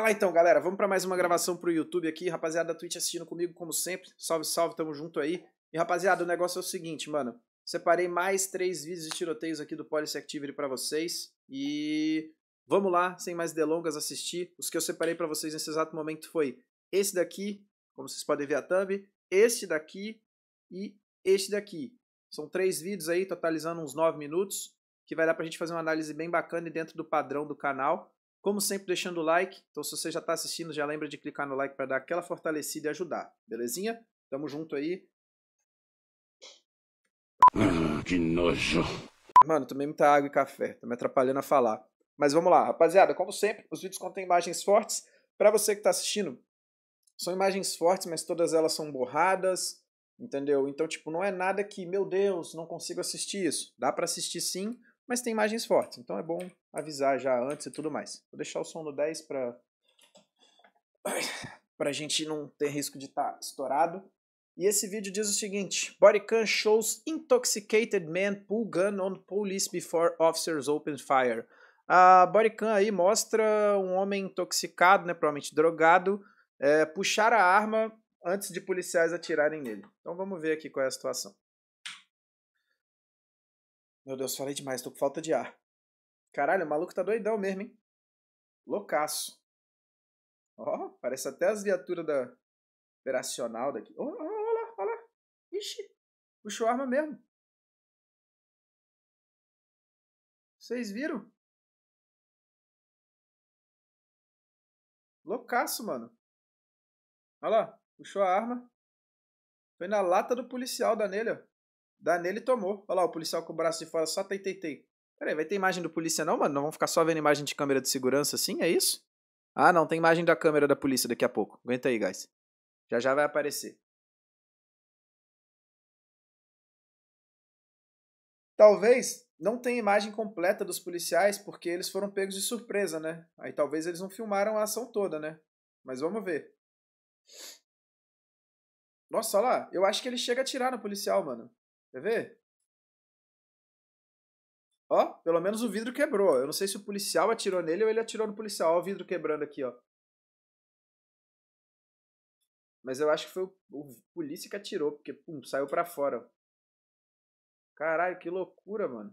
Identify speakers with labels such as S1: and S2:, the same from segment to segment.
S1: lá então, galera. Vamos para mais uma gravação pro YouTube aqui. Rapaziada da Twitch assistindo comigo, como sempre. Salve, salve, tamo junto aí. E, rapaziada, o negócio é o seguinte, mano. Separei mais 3 vídeos de tiroteios aqui do Policy Activity pra vocês. E vamos lá, sem mais delongas, assistir. Os que eu separei pra vocês nesse exato momento foi esse daqui, como vocês podem ver a thumb, este daqui e este daqui. São 3 vídeos aí, totalizando uns 9 minutos, que vai dar pra gente fazer uma análise bem bacana e dentro do padrão do canal. Como sempre, deixando o like. Então, se você já tá assistindo, já lembra de clicar no like para dar aquela fortalecida e ajudar. Belezinha? Tamo junto aí.
S2: Que nojo.
S1: Mano, tomei muita água e café. Tá me atrapalhando a falar. Mas vamos lá, rapaziada. Como sempre, os vídeos contêm imagens fortes. Pra você que tá assistindo, são imagens fortes, mas todas elas são borradas. Entendeu? Então, tipo, não é nada que, meu Deus, não consigo assistir isso. Dá pra assistir sim, mas tem imagens fortes. Então é bom avisar já antes e tudo mais. Vou deixar o som no 10 pra gente não ter risco de estar estourado. E esse vídeo diz o seguinte: Bodycam shows intoxicated man pull gun on police before officers open fire. A bodycam aí mostra um homem intoxicado, né, provavelmente drogado, puxar a arma antes de policiais atirarem nele. Então vamos ver aqui qual é a situação. Meu Deus, falei demais, tô com falta de ar. Caralho, o maluco tá doidão mesmo, hein? Loucaço. Ó, parece até as viaturas da operacional daqui. Ó, olha lá, olha lá. Ixi, puxou a arma mesmo. Vocês viram? Loucaço, mano. Olha lá, puxou a arma. Foi na lata do policial, dá nele, ó. Dá nele e tomou. Olha lá, o policial com o braço de fora só tei. Pera aí, vai ter imagem do polícia não, mano? Não vamos ficar só vendo imagem de câmera de segurança assim, é isso? Ah, não, tem imagem da câmera da polícia daqui a pouco. Aguenta aí, guys. Já já vai aparecer. Talvez não tenha imagem completa dos policiais, porque eles foram pegos de surpresa, né? Aí talvez eles não filmaram a ação toda, né? Mas vamos ver. Nossa, olha lá. Eu acho que ele chega a atirar no policial, mano. Quer ver? Ó, pelo menos o vidro quebrou. Eu não sei se o policial atirou nele ou ele atirou no policial. Ó o vidro quebrando aqui, ó. Mas eu acho que foi o polícia que atirou, porque, pum, saiu pra fora. Caralho, que loucura, mano.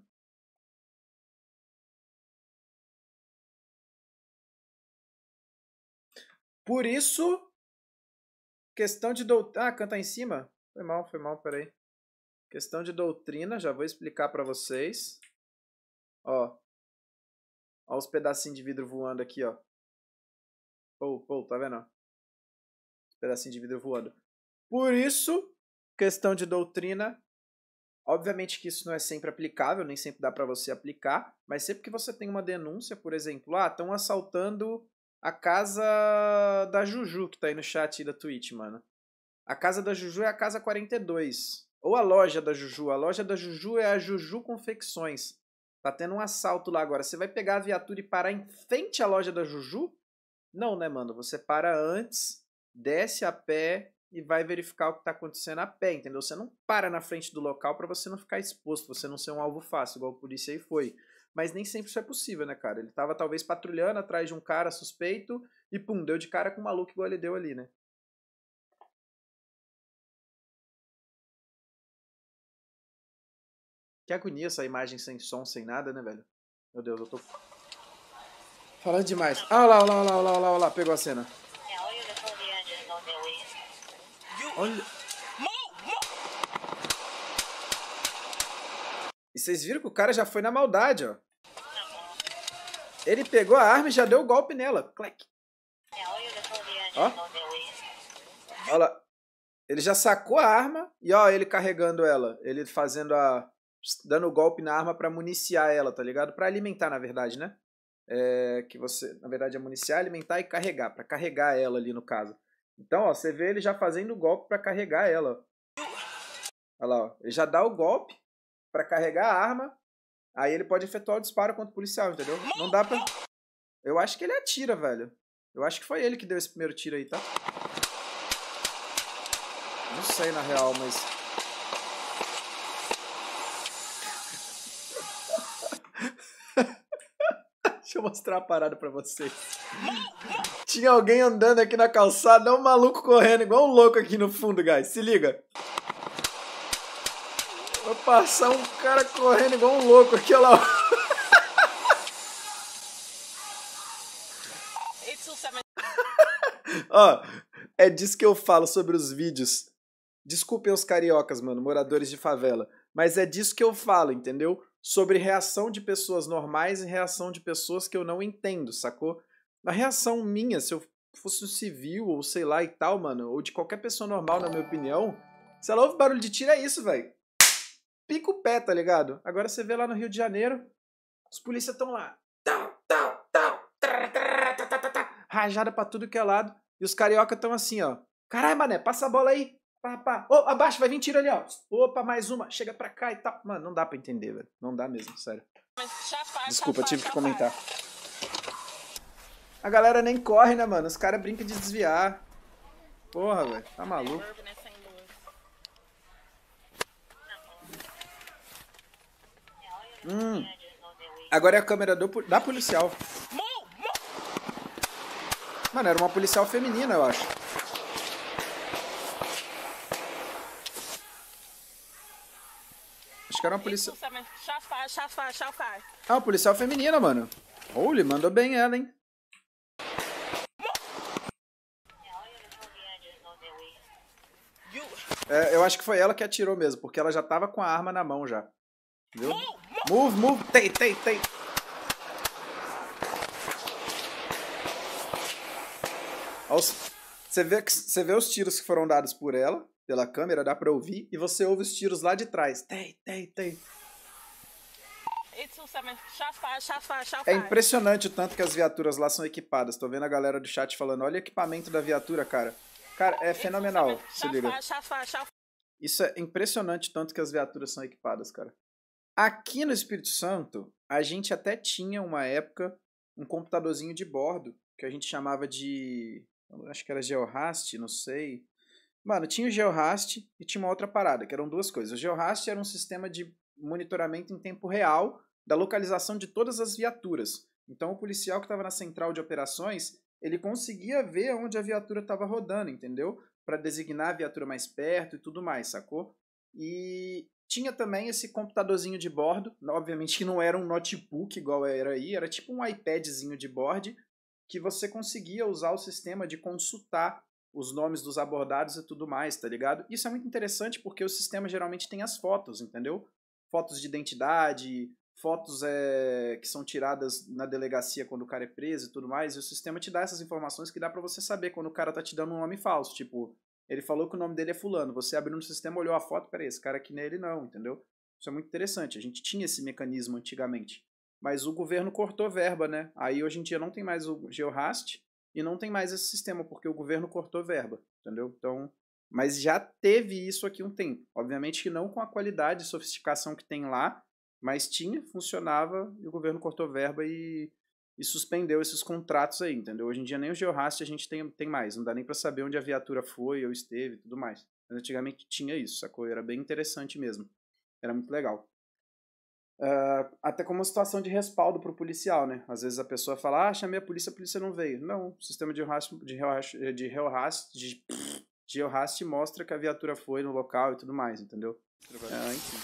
S1: Por isso, questão de doutrina... Ah, canta em cima? Foi mal, peraí. Questão de doutrina, já vou explicar pra vocês. Ó. Ó os pedacinhos de vidro voando aqui, ó. Pô, tá vendo? Os pedacinhos de vidro voando. Por isso, questão de doutrina... Obviamente que isso não é sempre aplicável, nem sempre dá para você aplicar, mas sempre que você tem uma denúncia, por exemplo, estão assaltando a casa da Juju, que tá aí no chat da Twitch, mano. A casa da Juju é a casa 42. Ou a loja da Juju. A loja da Juju é a Juju Confecções. Tá tendo um assalto lá agora. Você vai pegar a viatura e parar em frente à loja da Juju? Não, né, mano? Você para antes, desce a pé e vai verificar o que está acontecendo a pé, entendeu? Você não para na frente do local para você não ficar exposto, você não ser um alvo fácil, igual a polícia aí foi. Mas nem sempre isso é possível, né, cara? Ele tava talvez patrulhando atrás de um cara suspeito e pum, deu de cara com um maluco igual ele deu ali, né? Que agonia essa imagem sem som, sem nada, né, velho? Meu Deus, eu tô falando demais. Ah, olha lá, pegou a cena. Olha... E vocês viram que o cara já foi na maldade, ó. Ele pegou a arma e já deu o golpe nela. Clack. Ó. Olha lá. Ele já sacou a arma e ó, ele carregando ela. Ele fazendo a... dando o golpe na arma pra municiar ela, tá ligado? Pra alimentar, na verdade, né? Que você, na verdade, é municiar, alimentar e carregar. Pra carregar ela ali, no caso. Então, ó, você vê ele já fazendo o golpe pra carregar ela. Olha lá, ó. Ele já dá o golpe pra carregar a arma. Aí ele pode efetuar o disparo contra o policial, entendeu? Não dá pra... Eu acho que ele atira, velho. Eu acho que foi ele que deu esse primeiro tiro aí, tá? Não sei, na real, mas... Deixa eu mostrar a parada pra vocês. Tinha alguém andando aqui na calçada, um maluco correndo igual um louco aqui no fundo, guys. Se liga. Vou passar um cara correndo igual um louco aqui, olha lá. Ó, é disso que eu falo sobre os vídeos. Desculpem os cariocas, mano, moradores de favela. Mas é disso que eu falo, entendeu? Sobre reação de pessoas normais e reação de pessoas que eu não entendo, sacou? A reação minha, se eu fosse um civil ou sei lá e tal, mano, ou de qualquer pessoa normal, na minha opinião, se ela ouve barulho de tiro, é isso, velho. Pica o pé, tá ligado? Agora você vê lá no Rio de Janeiro, os polícias estão lá. Rajada pra tudo que é lado. E os carioca estão assim, ó. Caralho, mané, passa a bola aí. Pá, pá. Ô, abaixo, vai vir tiro ali, ó. Opa, mais uma. Chega pra cá e tal. Mano, não dá pra entender, velho. Não dá mesmo, sério. Desculpa, eu tive que comentar. A galera nem corre, né, mano? Os caras brincam de desviar. Porra, velho. Tá maluco. Agora é a câmera da policial. Mano, era uma policial feminina, eu acho. Acho que era uma policial... Ah, uma policial feminina, mano. Holy, mandou bem ela, hein? É, eu acho que foi ela que atirou mesmo, porque ela já tava com a arma na mão já. Viu? Move, move, tem. Você vê os tiros que foram dados por ela, pela câmera, dá pra ouvir, e você ouve os tiros lá de trás. Tem. É impressionante o tanto que as viaturas lá são equipadas. Tô vendo a galera do chat falando, olha o equipamento da viatura, cara. Cara, é fenomenal, se liga. Isso é impressionante o tanto que as viaturas são equipadas, cara. Aqui no Espírito Santo, a gente até tinha, uma época, um computadorzinho de bordo, que a gente chamava de... acho que era GeoHast, não sei. Mano, tinha o GeoHast e tinha uma outra parada, que eram duas coisas. O GeoHast era um sistema de monitoramento em tempo real da localização de todas as viaturas. Então o policial que estava na central de operações, ele conseguia ver onde a viatura estava rodando, entendeu? Para designar a viatura mais perto e tudo mais, sacou? E tinha também esse computadorzinho de bordo, obviamente que não era um notebook igual era aí, era tipo um iPadzinho de bordo, que você conseguia usar o sistema de consultar os nomes dos abordados e tudo mais, tá ligado? Isso é muito interessante porque o sistema geralmente tem as fotos, entendeu? Fotos de identidade, fotos que são tiradas na delegacia quando o cara é preso e tudo mais, e o sistema te dá essas informações que dá pra você saber quando o cara tá te dando um nome falso, tipo, ele falou que o nome dele é fulano, você abriu no sistema, olhou a foto, peraí, esse cara aqui não é ele não, entendeu? Isso é muito interessante, a gente tinha esse mecanismo antigamente, mas o governo cortou verba, né? Aí hoje em dia não tem mais o GeoHast e não tem mais esse sistema, porque o governo cortou verba, entendeu? Então, mas já teve isso aqui um tempo, obviamente que não com a qualidade e sofisticação que tem lá, mas tinha, funcionava, e o governo cortou verba e suspendeu esses contratos aí, entendeu? Hoje em dia nem o GeoHast a gente tem mais, não dá nem pra saber onde a viatura foi ou esteve e tudo mais. Mas antigamente tinha isso, sacou? Era bem interessante mesmo. Era muito legal. Até como uma situação de respaldo pro policial, né? Às vezes a pessoa fala, ah, chamei a polícia não veio. Não, o sistema de GeoHast mostra que a viatura foi no local e tudo mais, entendeu? Enfim.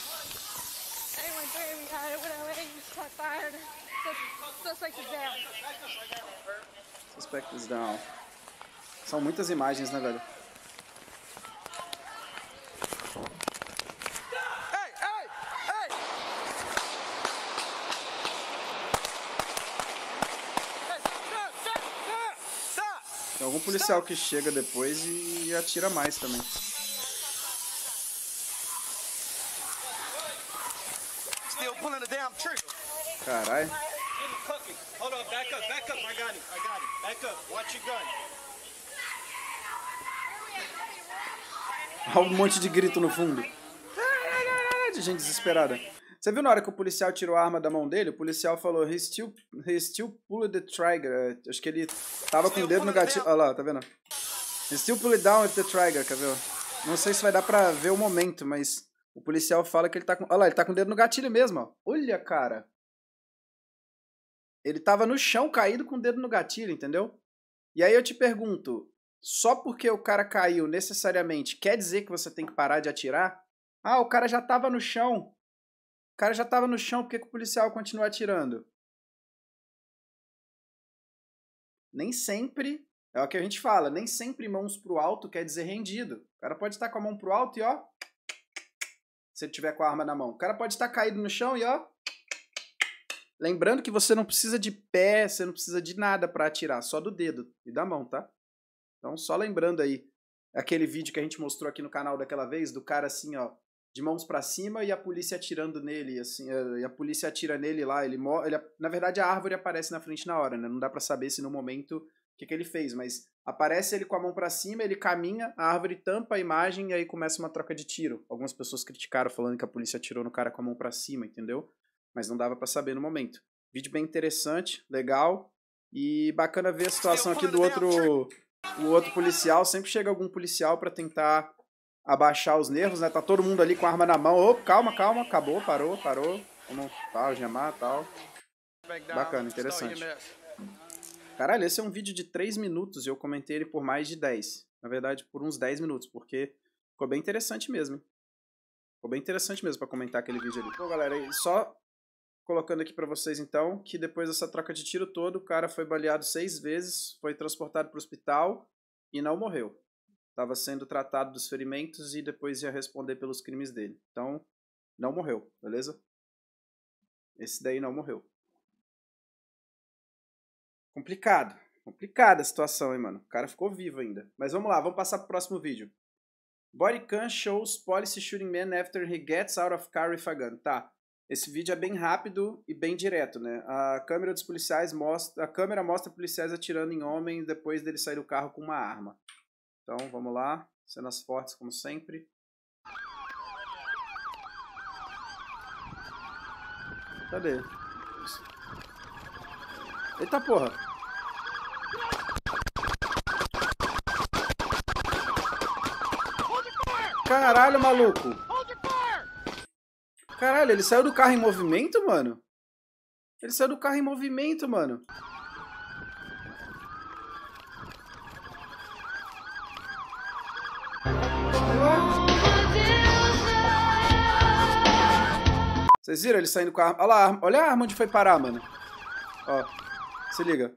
S1: Suspect is down. São muitas imagens, né, velho? Tem algum policial que chega depois e atira mais também. Caralho. Olha um monte de grito no fundo. De gente desesperada. Você viu na hora que o policial tirou a arma da mão dele? O policial falou, he still pulled the trigger. Acho que ele tava com o dedo no gatilho. Olha lá, tá vendo? He still pulled down with the trigger, quer ver? Não sei se vai dar pra ver o momento, mas o policial fala que ele tá com... Olha lá, ele tá com o dedo no gatilho mesmo, ó. Olha, cara. Ele tava no chão, caído com o dedo no gatilho, entendeu? E aí eu te pergunto, só porque o cara caiu necessariamente quer dizer que você tem que parar de atirar? Ah, o cara já tava no chão. O cara já tava no chão, por que que o policial continua atirando? Nem sempre, é o que a gente fala, nem sempre mãos pro alto quer dizer rendido. O cara pode estar com a mão pro alto e ó, se ele tiver com a arma na mão. O cara pode estar caído no chão e ó. Lembrando que você não precisa de pé, você não precisa de nada para atirar, só do dedo e da mão, tá? Então, só lembrando aí, aquele vídeo que a gente mostrou aqui no canal daquela vez, do cara assim, ó, de mãos para cima e a polícia atirando nele, assim, e a polícia atira nele lá, na verdade a árvore aparece na frente na hora, né? Não dá para saber se no momento o que ele fez, mas aparece ele com a mão para cima, ele caminha, a árvore tampa a imagem e aí começa uma troca de tiro. Algumas pessoas criticaram falando que a polícia atirou no cara com a mão para cima, entendeu? Mas não dava para saber no momento. Vídeo bem interessante, legal e bacana ver a situação aqui do outro policial. Sempre chega algum policial para tentar abaixar os nervos, né? Tá todo mundo ali com a arma na mão. Ô, calma, acabou, parou. Vamos algemar e tal. Bacana, interessante. Caralho, esse é um vídeo de 3 minutos e eu comentei ele por mais de 10. Na verdade, por uns 10 minutos, porque ficou bem interessante mesmo, hein? Ficou bem interessante mesmo pra comentar aquele vídeo ali. Bom, galera, só colocando aqui pra vocês, então, que depois dessa troca de tiro todo, o cara foi baleado 6 vezes, foi transportado pro hospital e não morreu. Estava sendo tratado dos ferimentos e depois ia responder pelos crimes dele. Então, não morreu, beleza? Esse daí não morreu. Complicada a situação, hein, mano? O cara ficou vivo ainda. Mas vamos lá, vamos passar pro próximo vídeo. Body cam shows police shooting man after he gets out of car with a gun. Tá, esse vídeo é bem rápido e bem direto, né? A câmera dos policiais mostra policiais atirando em homens depois dele sair do carro com uma arma. Então, vamos lá. Cenas fortes, como sempre. Cadê? Eita porra! Caralho, maluco! Caralho, ele saiu do carro em movimento, mano? Ele saiu do carro em movimento, mano. Vocês viram ele saindo com a arma? Olha lá, olha a arma onde foi parar, mano. Ó, se liga.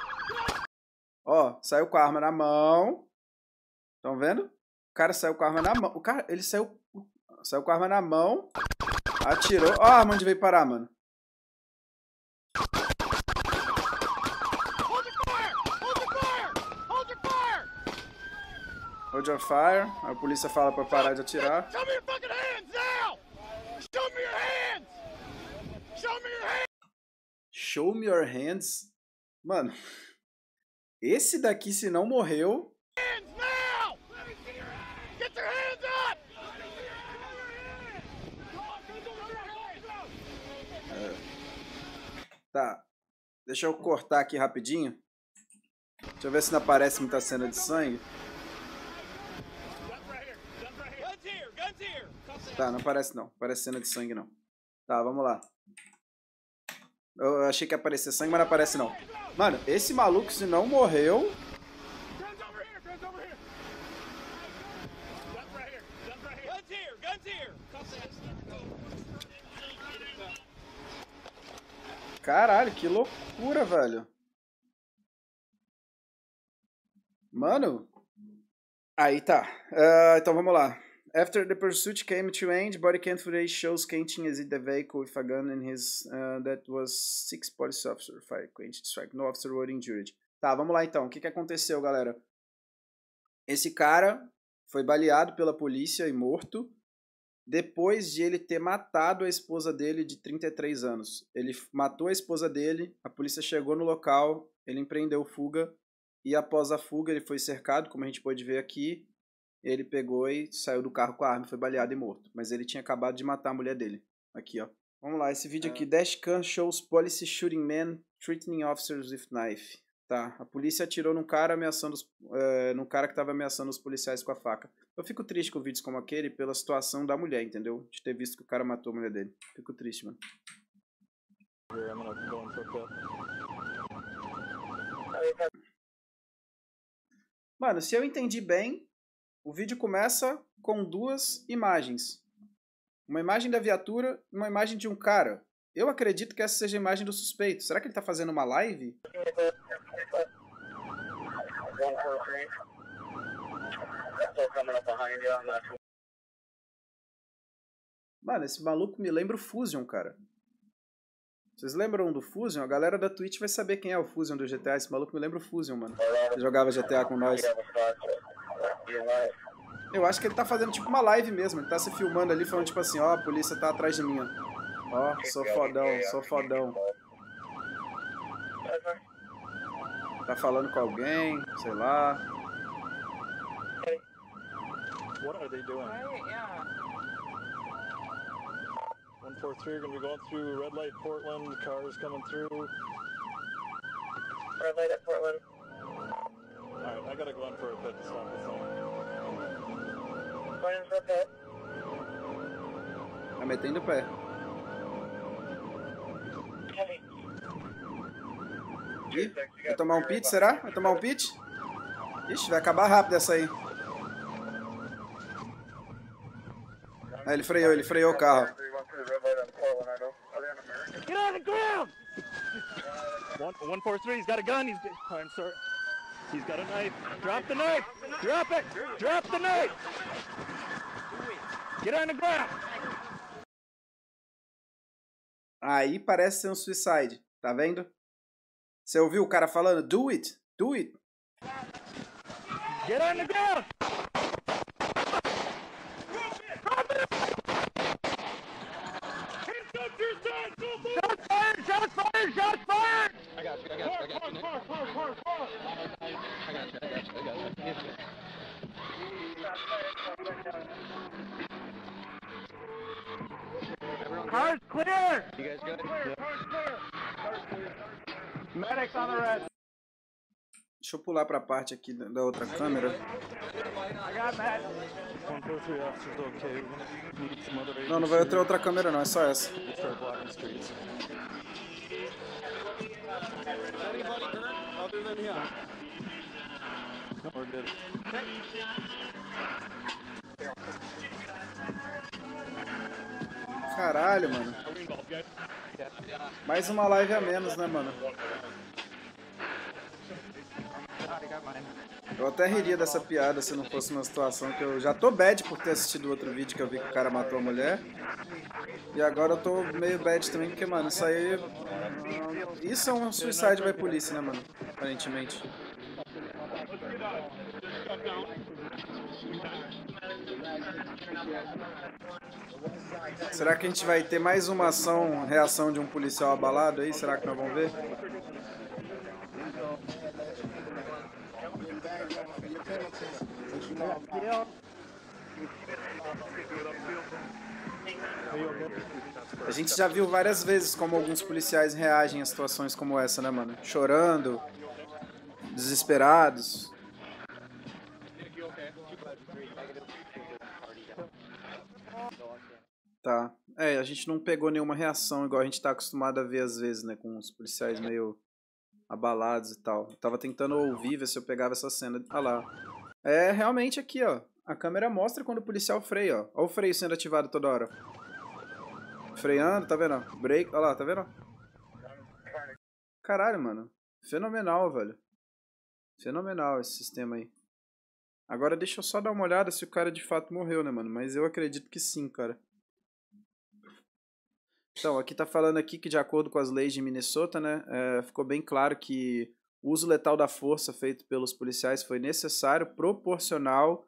S1: Ó, saiu com a arma na mão. Estão vendo? O cara saiu com a arma na mão. O cara, ele saiu com a arma na mão. Atirou. Ó a arma onde veio parar, mano. Hold your fire. Aí a polícia fala pra parar de atirar. Show me your fucking hands now! Show me your hands! Show me your hands! Show me your hands. Mano, esse daqui, se não morreu... Get your hands up! Tá, deixa eu cortar aqui rapidinho. Deixa eu ver se não aparece muita cena de sangue. Tá, não aparece não. Aparece cena de sangue não. Tá, vamos lá. Eu achei que ia aparecer sangue, mas não aparece não. Mano, esse maluco, se não morreu... Caralho, que loucura, velho. Mano. Aí tá. Então vamos lá. After the pursuit came to end, body cam footage shows Quentin exit the vehicle with a gun in his... that was 6 police officers fired Quentin strike. No officer were injured. Tá, vamos lá então. O que aconteceu, galera? Esse cara foi baleado pela polícia e morto depois de ele ter matado a esposa dele de 33 anos. Ele matou a esposa dele, a polícia chegou no local, ele empreendeu fuga e após a fuga ele foi cercado, como a gente pode ver aqui. Ele pegou e saiu do carro com a arma e foi baleado e morto. Mas ele tinha acabado de matar a mulher dele. Aqui, ó. Vamos lá, esse vídeo aqui. Dashcam shows police shooting men threatening officers with knife. Tá, a polícia atirou num cara num cara que estava ameaçando os policiais com a faca. Eu fico triste com vídeos como aquele pela situação da mulher, entendeu? De ter visto que o cara matou a mulher dele. Fico triste, mano. Mano, se eu entendi bem, o vídeo começa com duas imagens. Uma imagem da viatura e uma imagem de um cara. Eu acredito que essa seja a imagem do suspeito. Será que ele tá fazendo uma live? Mano, esse maluco me lembra o Fusion, cara. Vocês lembram do Fusion? A galera da Twitch vai saber quem é o Fusion do GTA. Esse maluco me lembra o Fusion, mano. Ele jogava GTA com nós. Eu acho que ele tá fazendo tipo uma live mesmo. Ele tá se filmando ali falando tipo assim, ó, a polícia tá atrás de mim, ó. Ó, sou fodão, sou fodão. Tá falando com alguém, sei lá.
S3: What are they doing?
S4: Right, yeah.
S3: 143 gonna be going through red light Portland, cars coming through.
S4: Red light at Portland.
S3: Alright, I gotta go in for a pit to stop this thing.
S4: Going in for a pit.
S1: Tá metendo o pé.
S4: Heavy.
S1: Ih, vai tomar um pit, será? Vai tomar um pit? Ixi, vai acabar rápido essa aí. Ah, ele freou o carro.
S3: Get on the ground! 143's got a gun. I'm sorry. He's got a knife. Drop the knife! Drop it! Drop the knife! Get on the ground!
S1: Aí parece ser um suicide, tá vendo? Você ouviu o cara falando, do it, do it.
S3: Get on the ground! Shots fired! Shots fired! Shots fired! I got you. Car's clear! You guys good? Car's clear! Medics on the red.
S1: Deixa eu pular pra parte aqui da outra câmera. Não, não vai ter outra câmera não, é só essa. Caralho, mano. Mais uma live a menos, né, mano? Eu até riria dessa piada se não fosse uma situação que eu já tô bad por ter assistido outro vídeo que eu vi que o cara matou a mulher. E agora eu tô meio bad também porque, mano, isso aí... Isso é um suicide by police, né, mano? Aparentemente. Será que a gente vai ter mais uma reação de um policial abalado aí? Será que nós vamos ver? A gente já viu várias vezes como alguns policiais reagem a situações como essa, né, mano? Chorando, desesperados. Tá. É, a gente não pegou nenhuma reação igual a gente tá acostumado a ver às vezes, né? Com os policiais meio abalados e tal. Eu tava tentando ouvir, ver se eu pegava essa cena. Ah lá. É realmente aqui, ó. A câmera mostra quando o policial freia, ó. Olha o freio sendo ativado toda hora. Freando, tá vendo? Break, olha lá, tá vendo? Caralho, mano. Fenomenal, velho. Fenomenal esse sistema aí. Agora deixa eu só dar uma olhada se o cara de fato morreu, né, mano? Mas eu acredito que sim, cara. Então, aqui tá falando aqui que de acordo com as leis de Minnesota, né, ficou bem claro que o uso letal da força feito pelos policiais foi necessário, proporcional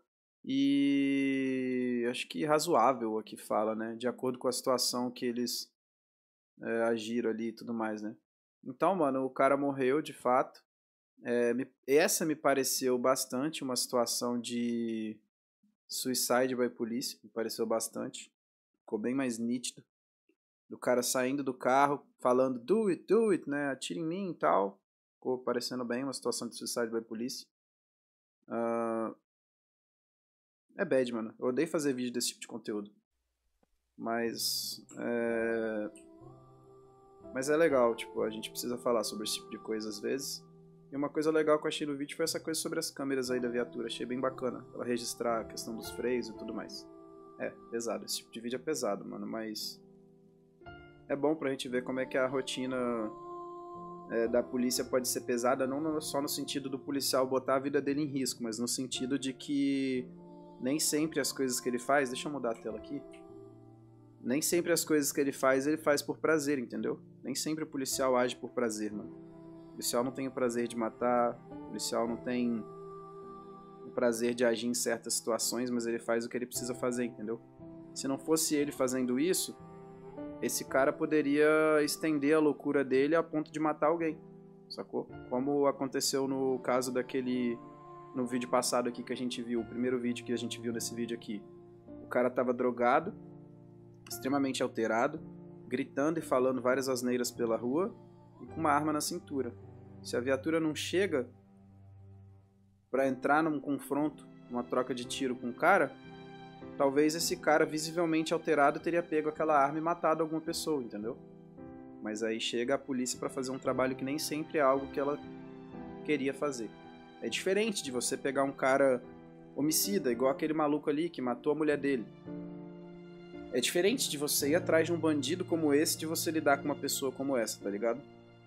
S1: e acho que razoável, aqui fala, né, de acordo com a situação que eles agiram ali e tudo mais, né. Então, mano, o cara morreu de fato. Essa me pareceu bastante uma situação de suicide by police, me pareceu bastante. Ficou bem mais nítido. Do cara saindo do carro, falando do it, né, atira em mim e tal. Ficou parecendo bem uma situação de suicide by police. É bad, mano. Eu odeio fazer vídeo desse tipo de conteúdo. Mas é legal, tipo, a gente precisa falar sobre esse tipo de coisa às vezes. E uma coisa legal que eu achei no vídeo foi essa coisa sobre as câmeras aí da viatura. Achei bem bacana. Ela registrar a questão dos freios e tudo mais. É, pesado. Esse tipo de vídeo é pesado, mano. Mas é bom pra gente ver como é que a rotina da polícia pode ser pesada. Não só no sentido do policial botar a vida dele em risco, mas no sentido de que nem sempre as coisas que ele faz... Deixa eu mudar a tela aqui. Nem sempre as coisas que ele faz por prazer, entendeu? Nem sempre o policial age por prazer, mano. O policial não tem o prazer de matar, o policial não tem o prazer de agir em certas situações, mas ele faz o que ele precisa fazer, entendeu? Se não fosse ele fazendo isso, esse cara poderia estender a loucura dele a ponto de matar alguém, sacou? Como aconteceu no caso no vídeo passado aqui que a gente viu, o primeiro vídeo que a gente viu nesse vídeo aqui. O cara tava drogado, extremamente alterado, gritando e falando várias asneiras pela rua e com uma arma na cintura. Se a viatura não chega pra entrar num confronto, uma troca de tiro com o cara, talvez esse cara visivelmente alterado teria pego aquela arma e matado alguma pessoa, entendeu? Mas aí chega a polícia pra fazer um trabalho que nem sempre é algo que ela queria fazer. É diferente de você pegar um cara homicida, igual aquele maluco ali que matou a mulher dele. É diferente de você ir atrás de um bandido como esse, de você lidar com uma pessoa como essa, tá ligado?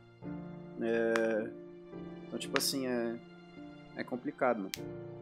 S1: Então, tipo assim, é complicado, mano.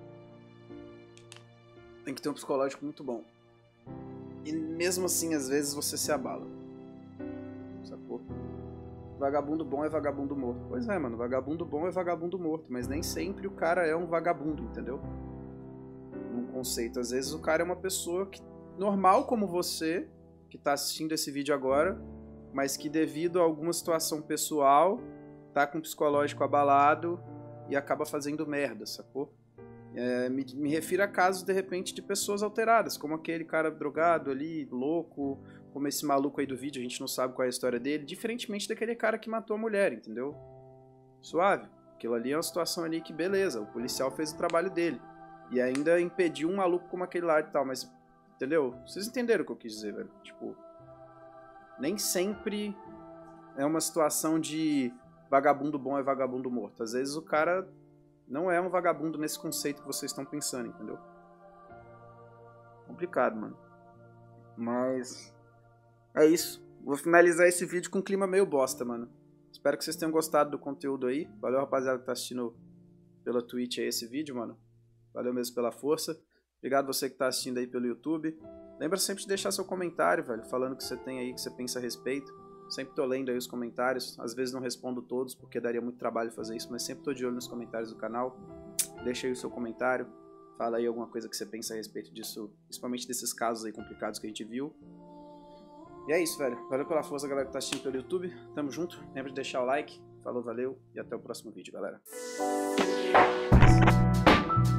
S1: Tem que ter um psicológico muito bom. E mesmo assim, às vezes, você se abala. Sacou? Vagabundo bom é vagabundo morto. Pois é, mano, vagabundo bom é vagabundo morto. Mas nem sempre o cara é um vagabundo, entendeu? Num conceito. Às vezes o cara é uma pessoa normal como você, que tá assistindo esse vídeo agora, mas que devido a alguma situação pessoal, tá com o psicológico abalado e acaba fazendo merda, sacou? Me refiro a casos, de repente, de pessoas alteradas, como aquele cara drogado ali, louco, como esse maluco aí do vídeo, a gente não sabe qual é a história dele, diferentemente daquele cara que matou a mulher, entendeu? Suave. Aquilo ali é uma situação ali que, beleza, o policial fez o trabalho dele. E ainda impediu um maluco como aquele lá e tal, mas, entendeu? Vocês entenderam o que eu quis dizer, velho? Tipo, nem sempre é uma situação de vagabundo bom é vagabundo morto. Às vezes o cara não é um vagabundo nesse conceito que vocês estão pensando, entendeu? Complicado, mano. Mas é isso. Vou finalizar esse vídeo com um clima meio bosta, mano. Espero que vocês tenham gostado do conteúdo aí. Valeu, rapaziada, que tá assistindo pela Twitch aí esse vídeo, mano. Valeu mesmo pela força. Obrigado você que tá assistindo aí pelo YouTube. Lembra sempre de deixar seu comentário, velho, falando o que você tem aí, o que você pensa a respeito. Sempre tô lendo aí os comentários. Às vezes não respondo todos, porque daria muito trabalho fazer isso, mas sempre tô de olho nos comentários do canal. Deixa aí o seu comentário. Fala aí alguma coisa que você pensa a respeito disso, principalmente desses casos aí complicados que a gente viu. E é isso, velho. Valeu pela força, galera que tá assistindo pelo YouTube. Tamo junto. Lembra de deixar o like. Falou, valeu e até o próximo vídeo, galera.